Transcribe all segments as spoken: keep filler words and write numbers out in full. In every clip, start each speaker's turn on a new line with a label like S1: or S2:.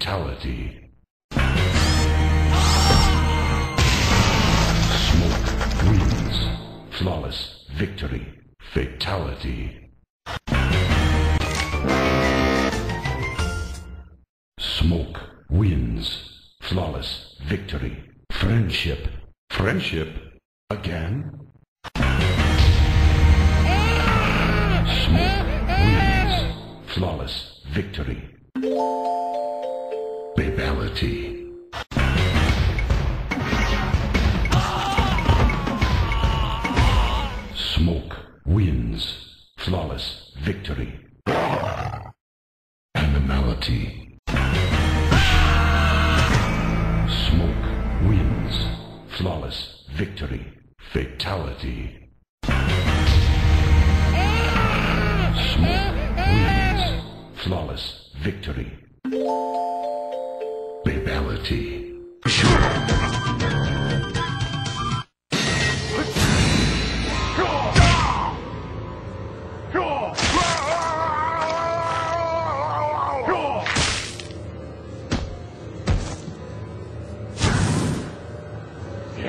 S1: Fatality. Smoke wins. Flawless victory. Fatality. Smoke wins. Flawless victory. Friendship. Friendship again? Smoke wins. Flawless victory. Babality. Smoke wins. Flawless victory. Animality. Smoke wins. Flawless victory. Fatality. Smoke wins. Flawless victory. Babality.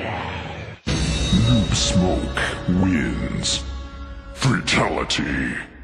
S2: Smoke wins. Fatality.